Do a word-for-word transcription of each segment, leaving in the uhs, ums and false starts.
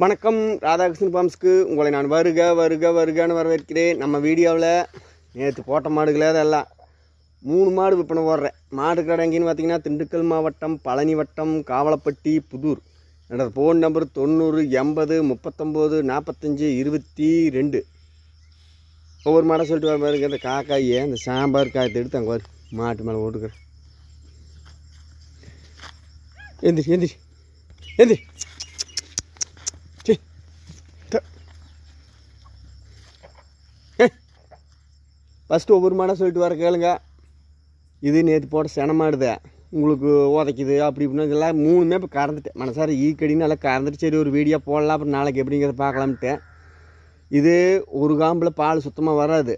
வணக்கம் ராதாகிருஷ்ணன் ஃபார்ம்ஸ்க்கு உங்களை நான் வருக வருக வருகன்னு வரவேற்கிறேன். நம்ம வீடியோவில் நேற்று போட்ட மாடுகளே அதெல்லாம் மூணு மாடு விற்பனை போடுறேன். மாடு கடை எங்கேன்னு பார்த்தீங்கன்னா திண்டுக்கல் மாவட்டம் பழனி வட்டம் காவலப்பட்டி புதூர். என்னோட ஃபோன் நம்பர் தொண்ணூறு எண்பது முப்பத்தொம்போது நாற்பத்தஞ்சு இருபத்தி ரெண்டு. ஒவ்வொரு மாடை சொல்லிட்டு வர பாருங்க. இந்த காக்காயை இந்த சாம்பார் காயத்தை எடுத்து அங்கே வரும் மாட்டு மேலே ஓட்டுக்கிறேன். எந்திரி எந்திரி எந்திரி ஃபஸ்ட்டு ஒவ்வொரு மாடை சொல்லிட்டு வர கேளுங்க. இது நேற்று போட்ட சென மாடுத உங்களுக்கு உதைக்குது அப்படி இப்படின்னு இதெல்லாம் மூணுமே இப்போ கறந்துட்டேன். மனசார ஈக்கடின்னு நல்லா கறந்துட்டு சரி ஒரு வீடியோ போடலாம் அப்புறம் நாளைக்கு எப்படிங்கிறத பார்க்கலாம்ட்டேன். இது ஒரு காம்பில் பால் சுத்தமாக வராது.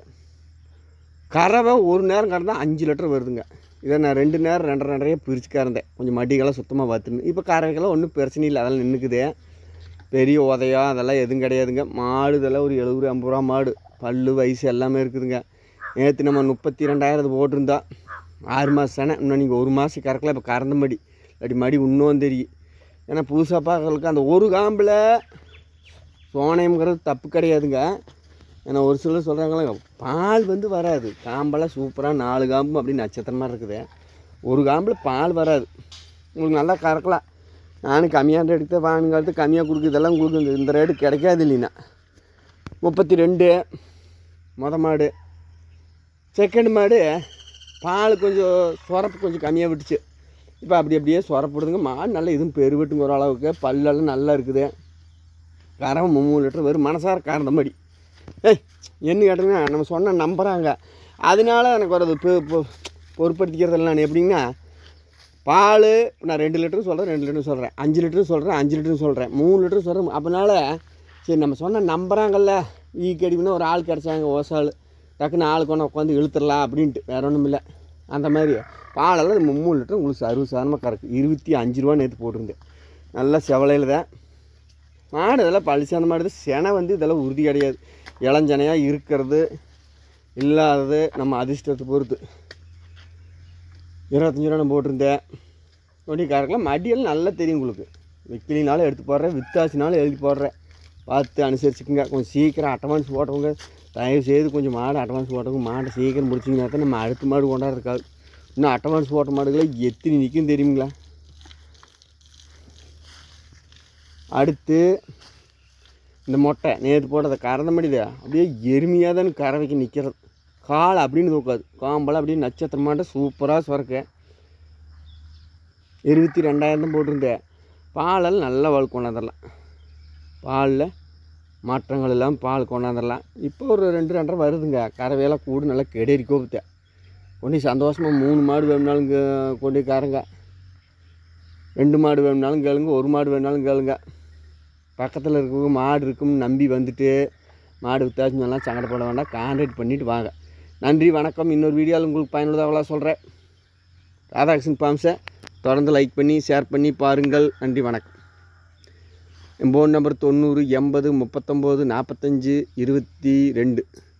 கறவை ஒரு நேரம் கறந்தால் அஞ்சு லிட்டர் வருதுங்க. இதை நான் ரெண்டு நேரம் ரெண்டரை ரெண்டரையே பிரித்து கறந்தேன். கொஞ்சம் மடிகளாம் சுத்தமாக பார்த்துன்னு இப்போ கறவைக்கெல்லாம் ஒன்றும் பிரச்சனை இல்லை. அதெல்லாம் நின்றுக்குது. பெரிய உதையா அதெல்லாம் எதுவும் கிடையாதுங்க. மாடு இதெல்லாம் ஒரு எழுபது ஐம்பது ரூபா மாடு. பல் வயசு எல்லாமே இருக்குதுங்க. நேற்று நம்ம முப்பத்தி ரெண்டாயிரத்து போட்டிருந்தா ஆறு மாதம் செனை. இன்னும் நீங்கள் ஒரு மாதம் கறக்கலாம். இப்போ கறந்த மடி இல்லாட்டி மடி இன்னும் தெரியும். ஏன்னா புதுசாக பார்க்கறதுக்கு அந்த ஒரு காம்பில் சோனையம்ங்கிறது தப்பு கிடையாதுங்க. ஏன்னா ஒரு சிலர் சொல்கிறாங்களா பால் வந்து வராது. காம்பெல்லாம் சூப்பராக நாலு காம்பும் அப்படி நட்சத்திரமாக இருக்குது. ஒரு காம்பில் பால் வராது. உங்களுக்கு நல்லா கறக்கலாம். நானும் கம்மியான ரேட்டுக்கு தான் வாங்குங்கிறது கம்மியாக கொடுக்குறதெல்லாம் உங்களுக்கு இந்த ரேட்டு கிடைக்காது இல்லைன்னா. முப்பத்தி ரெண்டு மொதல் மாடு. செகண்ட் மாடு பால் கொஞ்சம் சொரப்பு கொஞ்சம் கம்மியாக விட்டுச்சு. இப்போ அப்படி அப்படியே சொரப்படுதுங்க. மாடு நல்லா இதுவும் பெருவிட்டுங்க ஓரளவுக்கு. பல்லெல்லாம் நல்லா இருக்குது. கறவை மூணு லிட்டர் வரும். மனசார கறந்த மாதிரி ஏய் என்ன கேட்டிங்கன்னா நம்ம சொன்ன நம்புகிறாங்க. அதனால எனக்கு ஒரு பொருட்படுத்திக்கிறது நான் எப்படின்னா பால் நான் ரெண்டு லிட்டரும் சொல்கிறேன் ரெண்டு லிட்டரும் சொல்கிறேன் அஞ்சு லிட்டரும் சொல்கிறேன் அஞ்சு லிட்டரும் சொல்கிறேன் மூணு லிட்டரும் சொல்கிறேன். அதனால சரி நம்ம சொன்ன நம்புகிறாங்கல்ல ஈக்கடிப்புனா ஒரு ஆள் கிடச்சாங்க ஓசாள் டக்குன்னு ஆளுக்கு ஒன்று உட்காந்து இழுத்துடலாம் அப்படின்ட்டு வேறு ஒன்றும் இல்லை. அந்த மாதிரி பாலெல்லாம் நம்ம மூணு லிட்டர் உங்களுக்கு சர்வ சாதாரணமாக கறக்கு. இருபத்தி அஞ்சு ரூபா நேற்று போட்டிருந்தேன். நல்லா செவலையில் தான் மாடு. இதெல்லாம் பழிச்சான மாடு. செனை வந்து இதெல்லாம் உறுதி கிடையாது. இளஞ்சனையாக இருக்கிறது இல்லாதது நம்ம அதிர்ஷ்டத்தை பொறுத்து. இருபத்தஞ்சி ரூபா நான் போட்டிருந்தேன். ஒட்டி கறக்கலாம். மடியெல்லாம் நல்லா தெரியும் உங்களுக்கு. விக்கிலினாலும் எடுத்து போடுறேன் வித்தாசினாலும் எழுதி போடுறேன். பார்த்து அனுசரிச்சுக்குங்க. கொஞ்சம் சீக்கிரம் அட்வான்ஸ் போட்டவங்க தயவு செய்து கொஞ்சம் மாடு அட்வான்ஸ் போட்டவங்க மாட்டை சீக்கிரம் முடிச்சிங்கன்னா தான் நம்ம அடுத்த மாடு கொண்டாடுறதுக்காது. இன்னும் அட்வான்ஸ் போட்ட மாடுகளை எத்தனை நிற்கும் தெரியுங்களா. அடுத்து இந்த மொட்டை நேற்று போட்டதை கறந்த மடித அப்படியே எருமையாக தான் கறவைக்கு நிற்கிறது. கால் அப்படின்னு தூக்காது. காம்பெல்லாம் அப்படியே நட்சத்திரமாட்ட சூப்பராக சுரக்க. இருபத்தி ரெண்டாயிரம் தான் போட்டிருந்தேன். பாலெல்லாம் நல்லா வாழ் கொண்டாந்துடலாம். பாலில் மாற்றங்கள் இல்லாமல் பால் கொண்டாந்துடலாம். இப்போ ஒரு ரெண்டு ரெண்டரை வருதுங்க. கறவையெல்லாம் கூடு நல்லா கெடேறி கோபத்தேன். கொண்டு சந்தோஷமாக மூணு மாடு வேணுனாலும் கொண்டு காரங்க. ரெண்டு மாடு வேணுனாலும் கேளுங்க. ஒரு மாடு வேணுனாலும் கேளுங்க. பக்கத்தில் இருக்கிறவங்க மாடு இருக்குன்னு நம்பி வந்துட்டு மாடு வித்தாச்சுன்னெல்லாம் சங்கடப்பட வேண்டாம். கான்டாக்ட் பண்ணிவிட்டு வாங்க. நன்றி வணக்கம். இன்னொரு வீடியோவில் உங்களுக்கு பயனுள்ளதாக சொல்கிறேன். ராதாகிருஷ்ணன் ஃபார்ம்ஸை தொடர்ந்து லைக் பண்ணி ஷேர் பண்ணி பாருங்கள். நன்றி வணக்கம். என் ஃபோன் நம்பர் தொண்ணூறு எண்பது முப்பத்தொம்போது நாற்பத்தஞ்சு இருபத்தி ரெண்டு.